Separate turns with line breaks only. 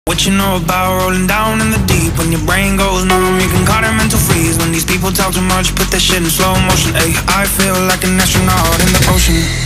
What you know about rolling down in the deep? When your brain goes numb, you can call it mental freeze. When these people talk too much, put that shit in slow motion. Ay, I feel like an astronaut in the ocean.